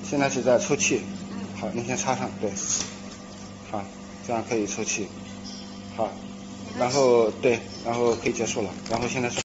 现在是在抽气。好，你先插上，对。好，这样可以抽气。好，然后对，然后可以结束了。然后现在是。